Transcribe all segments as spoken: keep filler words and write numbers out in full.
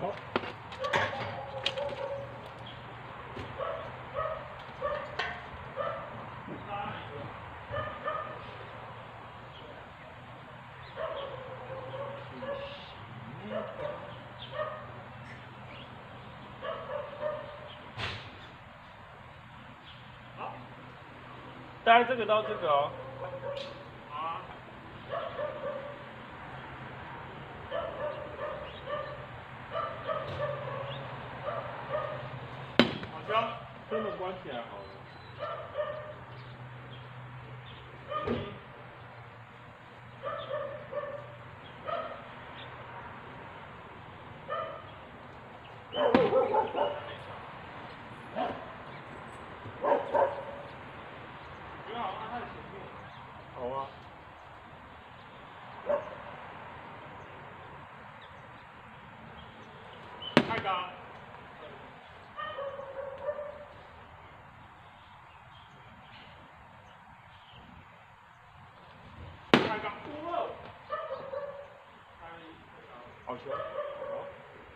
好。大概这个到这个哦。 好啊。好球。 灯笼关起来好了。 不要让它前面。 好啊。 太高。太高。哇！ 好球。好。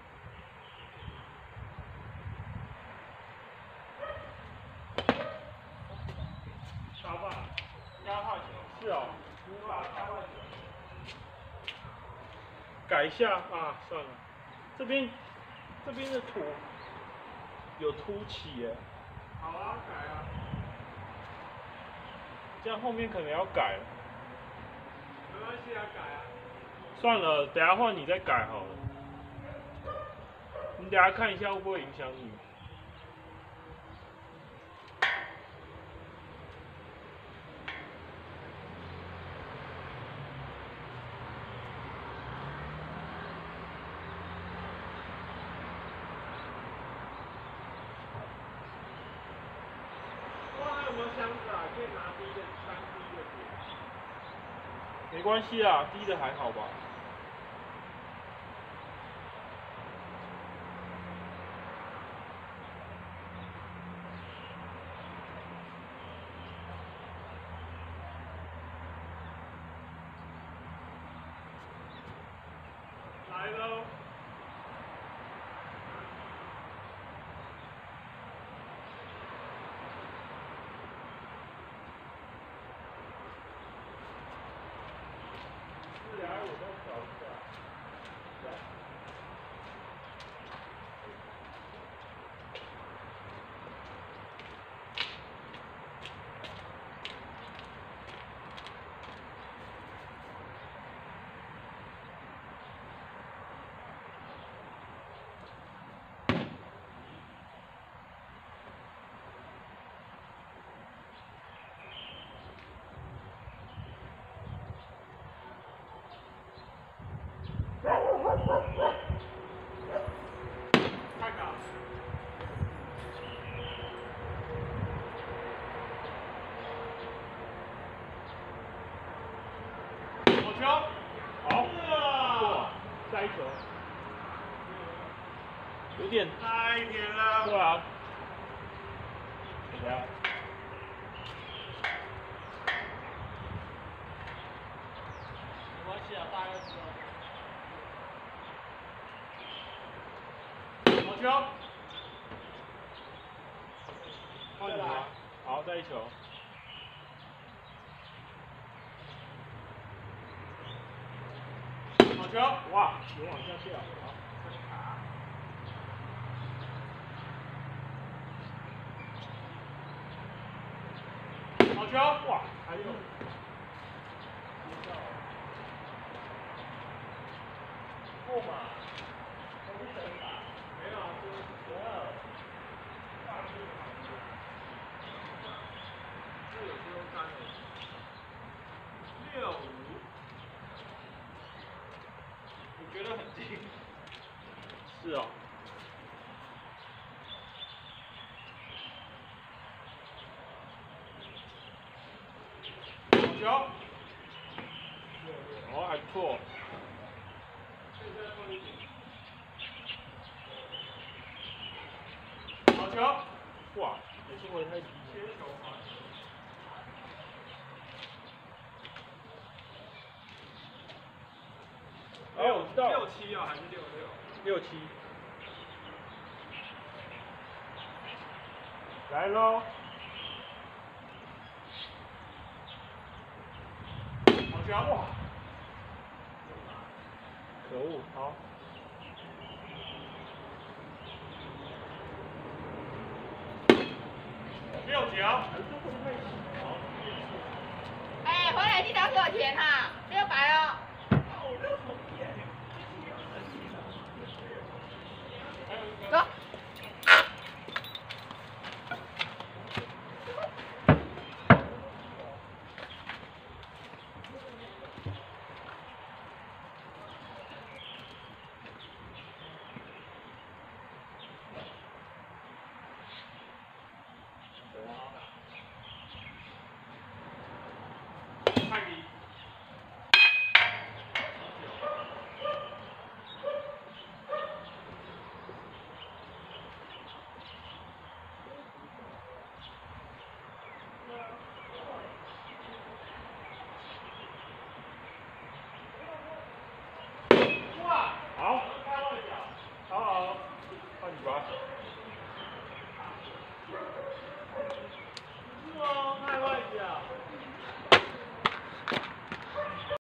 打吧，压坏球。 是哦。 无法压坏球。 改一下啊，算了。这边这边的土有凸起耶。 好啊，改啊。 这样后面可能要改了。 没关系啊，改啊。 算了，等下换你再改好了。你等下看一下会不会影响你。 哇，还有没有箱子啊？可以拿低的当低的点。 没关系啊，低的还好吧。 来喽。 是啊，我都找一下。 太高。好球。 好。 哇！ 下一球。有点。 太甜了。 对啊。等下。 没关系啊，大概知道。好球。 换你啊。好，再一球。 好球。 哇，有往下掉。好。 好球。 哇，还有。过嘛？我不等打。 没有啊，就是十二。大数这有只有三而已。六五。我觉得很近。 是哦。 好球。 哦，还不错。 现在放一点。好球。 哇，也是回太低。 切球环。 哦，我知道。 六七啊，还是六六？ 六七。 来喽！ 好强！哇！ 可恶，好。 六九。 哎，回来记得给我钱哈，六百哦。